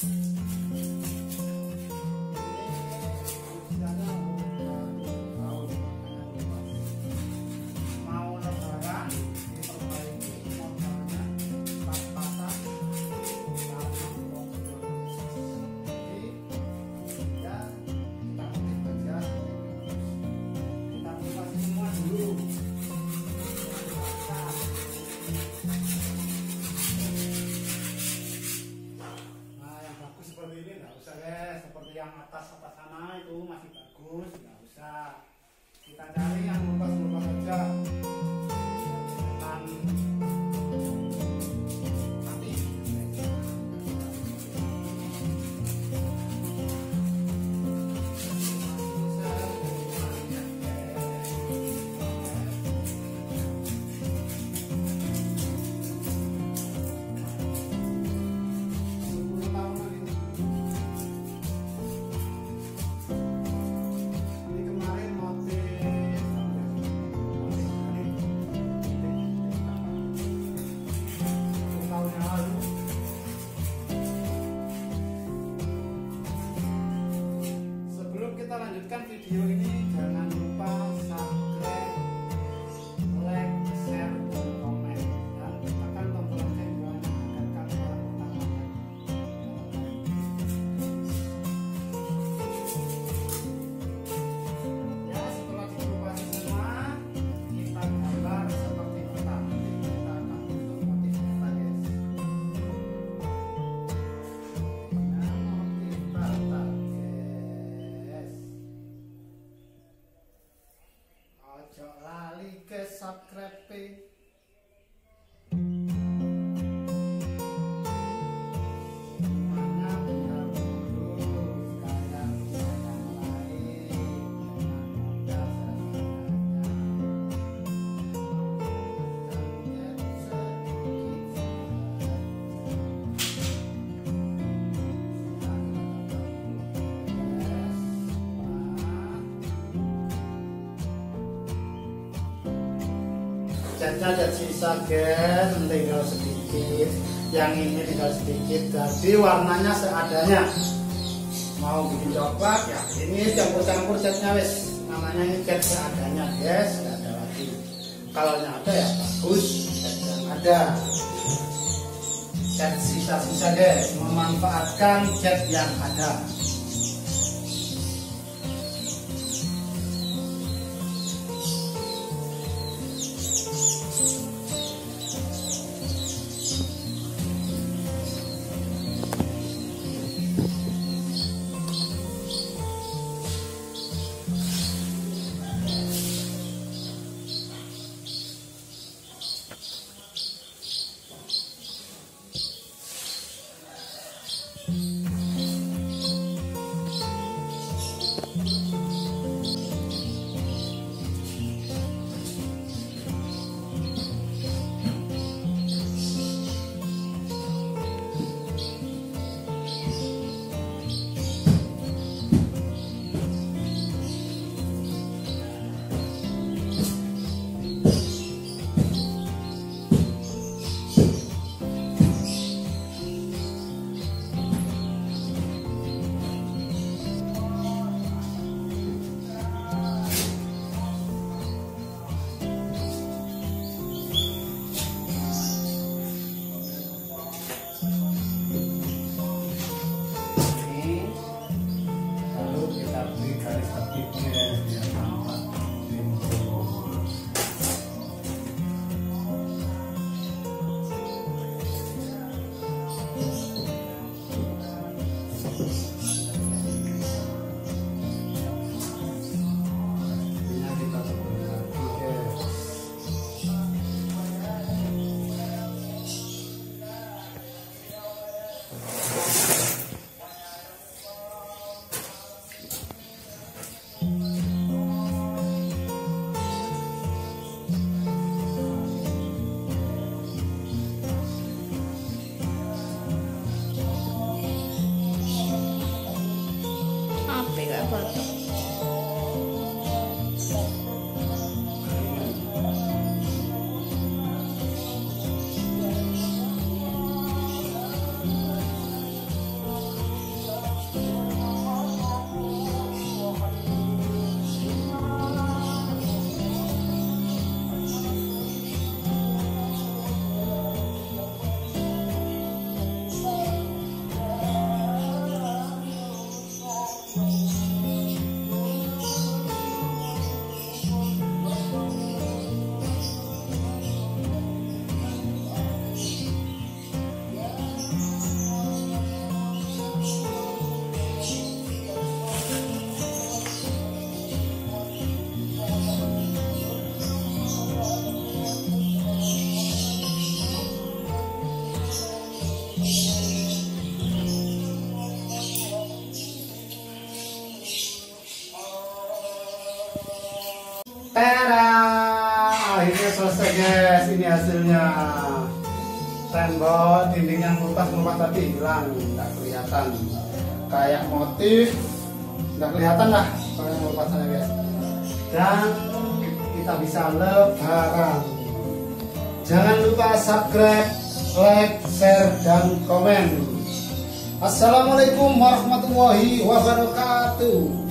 Yang atas sana itu masih bagus, nggak usah. Kita cari yang lupas-lupas aja. Lanjutkan video ini, jangan lupa subscribe, like, share, dan komen, dan tekan tombol lonceng agar kalian ya. Setelah dikupas semua, kita gambar seperti pertama. Kita akan bentuk motifnya, guys. Nah, motif batak. Ojo lali ke subscribe. Catnya ada sisa, guys, tinggal sedikit. Yang ini tinggal sedikit, jadi warnanya seadanya. Mau bikin coklat ya ini campur-campur catnya, wes. Namanya ini cat seadanya, guys, nggak ada lagi. Kalau yang ada ya bagus, cat yang ada. Cat sisa-sisa, guys, memanfaatkan cat yang ada. Tera, akhirnya selesai guys. Ini hasilnya. Tembok dinding yang melupas tadi hilang, nggak kelihatan. Kayak motif, nggak kelihatan lah kalau melupasnya guys. Dan kita bisa lebaran. Jangan lupa subscribe, like, share, dan komen. Assalamualaikum warahmatullahi wabarakatuh.